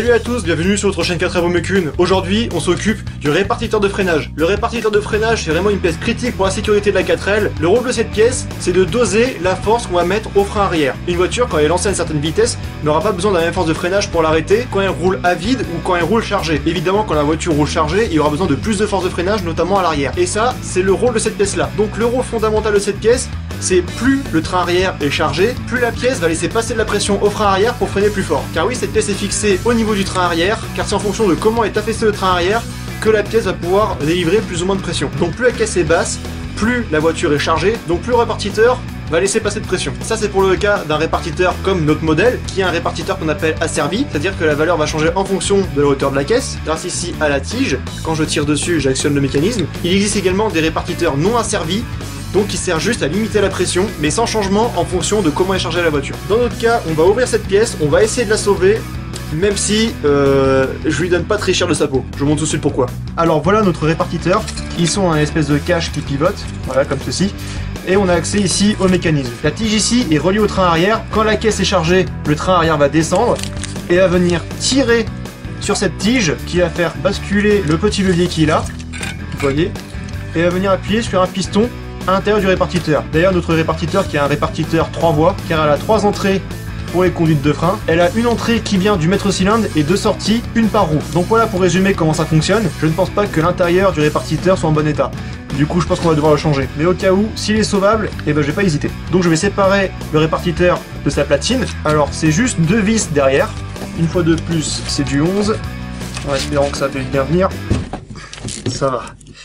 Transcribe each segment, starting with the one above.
Salut à tous, bienvenue sur votre chaîne 4 Avomekun. Aujourd'hui, on s'occupe du répartiteur de freinage. Le répartiteur de freinage, c'est vraiment une pièce critique pour la sécurité de la 4L. Le rôle de cette pièce, c'est de doser la force qu'on va mettre au frein arrière. Une voiture, quand elle est lancée à une certaine vitesse, n'aura pas besoin de la même force de freinage pour l'arrêter quand elle roule à vide ou quand elle roule chargée. Évidemment, quand la voiture roule chargée, il y aura besoin de plus de force de freinage, notamment à l'arrière. Et ça, c'est le rôle de cette pièce-là. Donc le rôle fondamental de cette pièce, c'est plus le train arrière est chargé, plus la pièce va laisser passer de la pression au frein arrière pour freiner plus fort. Car oui, cette pièce est fixée au niveau du train arrière, car c'est en fonction de comment est affaissé le train arrière que la pièce va pouvoir délivrer plus ou moins de pression. Donc plus la caisse est basse, plus la voiture est chargée, donc plus le répartiteur va laisser passer de pression. Ça c'est pour le cas d'un répartiteur comme notre modèle, qui est un répartiteur qu'on appelle asservi, c'est-à-dire que la valeur va changer en fonction de la hauteur de la caisse, grâce ici à la tige. Quand je tire dessus, j'actionne le mécanisme. Il existe également des répartiteurs non asservis, donc qui sert juste à limiter la pression, mais sans changement en fonction de comment est chargée la voiture. Dans notre cas, on va ouvrir cette pièce, on va essayer de la sauver, même si je lui donne pas très cher de sa peau. Je vous montre tout de suite pourquoi. Alors voilà notre répartiteur. Ils sont un espèce de cache qui pivote, voilà comme ceci. Et on a accès ici au mécanisme. La tige ici est reliée au train arrière. Quand la caisse est chargée, le train arrière va descendre et va venir tirer sur cette tige qui va faire basculer le petit levier qui est là, vous voyez, et va venir appuyer sur un piston à l'intérieur du répartiteur. D'ailleurs, notre répartiteur qui est un répartiteur 3 voies, car elle a 3 entrées pour les conduites de frein. Elle a une entrée qui vient du maître cylindre et 2 sorties, une par roue. Donc voilà pour résumer comment ça fonctionne. Je ne pense pas que l'intérieur du répartiteur soit en bon état. Du coup, je pense qu'on va devoir le changer. Mais au cas où, s'il est sauvable, eh ben je vais pas hésiter. Donc je vais séparer le répartiteur de sa platine. Alors c'est juste 2 vis derrière. Une fois de plus, c'est du 11. En espérant que ça peut bien venir. Ça va.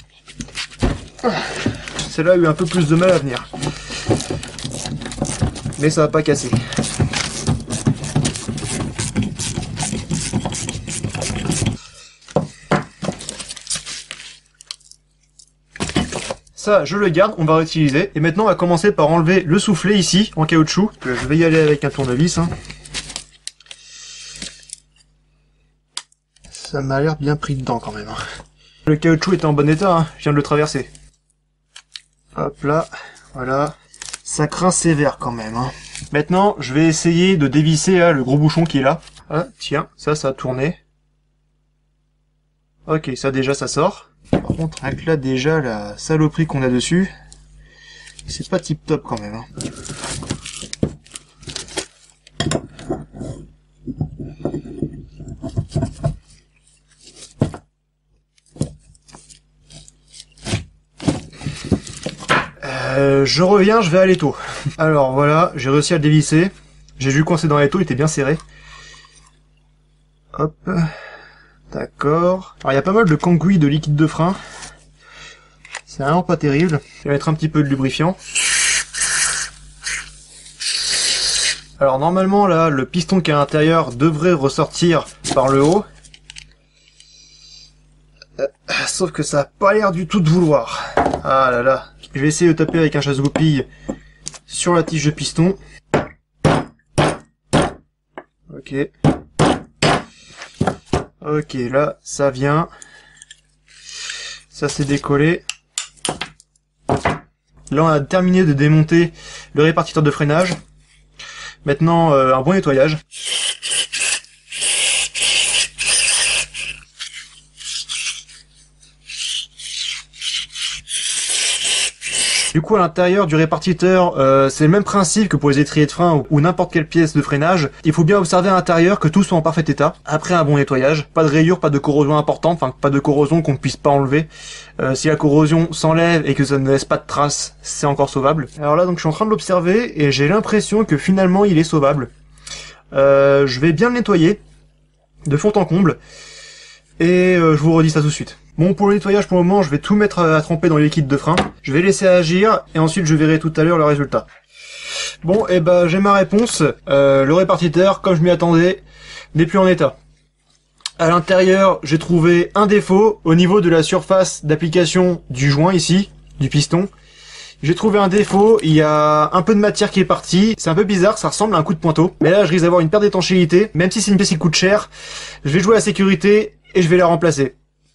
Celle-là a eu un peu plus de mal à venir. Mais ça va pas casser. Ça, je le garde, on va réutiliser. Et maintenant, on va commencer par enlever le soufflet ici, en caoutchouc. Je vais y aller avec un tournevis. Ça m'a l'air bien pris dedans quand même. Le caoutchouc est en bon état, je viens de le traverser. Hop là, voilà. Ça craint sévère quand même. Maintenant, je vais essayer de dévisser le gros bouchon qui est là. Ah, tiens, ça a tourné. Ok, ça déjà, ça sort. Par contre, avec là déjà la saloperie qu'on a dessus, c'est pas tip top quand même. Je reviens, je vais à l'étau. Alors voilà, j'ai réussi à le dévisser. J'ai dû le coincer dans l'étau, il était bien serré. Hop. D'accord. Alors il y a pas mal de cambouis de liquide de frein. C'est vraiment pas terrible. Je vais mettre un petit peu de lubrifiant. Alors normalement là, le piston qui est à l'intérieur devrait ressortir par le haut. Sauf que ça a pas l'air du tout de vouloir. Ah là là. Je vais essayer de taper avec un chasse-goupille sur la tige de piston. Ok. Ok, là, ça vient. Ça s'est décollé. Là, on a terminé de démonter le répartiteur de freinage. Maintenant, un bon nettoyage. Du coup, à l'intérieur du répartiteur, c'est le même principe que pour les étriers de frein ou n'importe quelle pièce de freinage. Il faut bien observer à l'intérieur que tout soit en parfait état. Après un bon nettoyage, pas de rayures, pas de corrosion importante, enfin pas de corrosion qu'on ne puisse pas enlever. Si la corrosion s'enlève et que ça ne laisse pas de traces, c'est encore sauvable. Alors là, donc je suis en train de l'observer et j'ai l'impression que finalement il est sauvable. Je vais bien le nettoyer de fond en comble et je vous redis ça tout de suite. Bon, pour le nettoyage, pour le moment, je vais tout mettre à tremper dans les liquides de frein. Je vais laisser agir, et ensuite je verrai tout à l'heure le résultat. Bon, et ben j'ai ma réponse. Le répartiteur, comme je m'y attendais, n'est plus en état. À l'intérieur, j'ai trouvé un défaut au niveau de la surface d'application du joint ici, du piston. J'ai trouvé un défaut, il y a un peu de matière qui est partie. C'est un peu bizarre, ça ressemble à un coup de pointeau. Mais là, je risque d'avoir une perte d'étanchéité. Même si c'est une pièce qui coûte cher, je vais jouer à la sécurité et je vais la remplacer.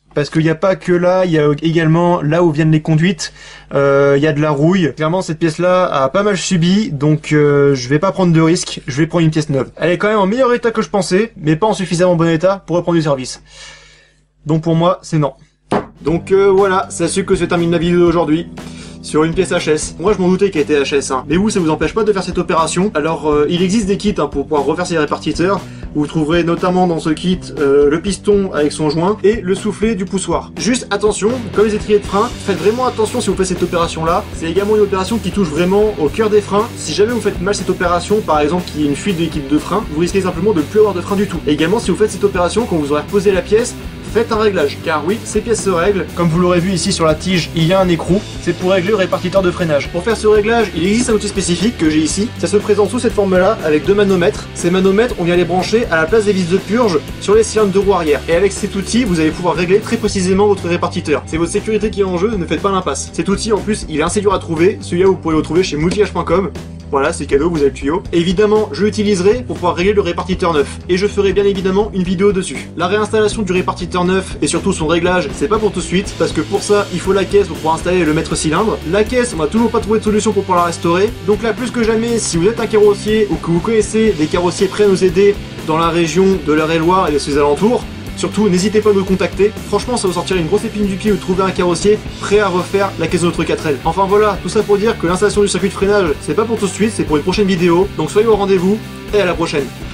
parce qu'il n'y a pas que là, il y a également là où viennent les conduites, il y a de la rouille. Clairement cette pièce là a pas mal subi, donc je vais pas prendre de risque, je vais prendre une pièce neuve. Elle est quand même en meilleur état que je pensais, mais pas en suffisamment bon état pour reprendre du service. Donc pour moi c'est non. Donc voilà, c'est ainsi que se termine la vidéo d'aujourd'hui. Sur une pièce HS. Moi je m'en doutais qu'elle était HS, hein. Mais vous, ça vous empêche pas de faire cette opération. Alors il existe des kits, hein, pour pouvoir refaire ces répartiteurs. Vous trouverez notamment dans ce kit le piston avec son joint et le soufflet du poussoir. Juste attention, comme les étriers de frein, faites vraiment attention si vous faites cette opération là. C'est également une opération qui touche vraiment au cœur des freins. Si jamais vous faites mal cette opération, par exemple qu'il y ait une fuite de l'équipe de frein, vous risquez simplement de ne plus avoir de frein du tout. Et également si vous faites cette opération, quand vous aurez reposé la pièce, faites un réglage, car oui, ces pièces se règlent. Comme vous l'aurez vu ici sur la tige, il y a un écrou, c'est pour régler le répartiteur de freinage. Pour faire ce réglage, il existe un outil spécifique que j'ai ici. Ça se présente sous cette forme-là, avec deux manomètres. Ces manomètres, on vient les brancher à la place des vis de purge sur les cylindres de roue arrière. Et avec cet outil, vous allez pouvoir régler très précisément votre répartiteur. C'est votre sécurité qui est en jeu, ne faites pas l'impasse. Cet outil, en plus, il est assez dur à trouver. Celui-là, vous pourrez le trouver chez multihage.com. Voilà, c'est cadeau, vous avez le tuyau. Évidemment, je l'utiliserai pour pouvoir régler le répartiteur neuf. Et je ferai bien évidemment une vidéo dessus. La réinstallation du répartiteur neuf et surtout son réglage, c'est pas pour tout de suite, parce que pour ça, il faut la caisse pour pouvoir installer le maître cylindre. La caisse, on va toujours pas trouvé de solution pour pouvoir la restaurer. Donc là, plus que jamais, si vous êtes un carrossier ou que vous connaissez des carrossiers prêts à nous aider dans la région de l'Eure-et-Loir et de ses alentours, surtout, n'hésitez pas à nous contacter. Franchement, ça vous sortira une grosse épine du pied de trouver un carrossier prêt à refaire la caisse de notre 4L. Enfin voilà, tout ça pour dire que l'installation du circuit de freinage, c'est pas pour tout de suite, c'est pour une prochaine vidéo. Donc soyez au rendez-vous et à la prochaine.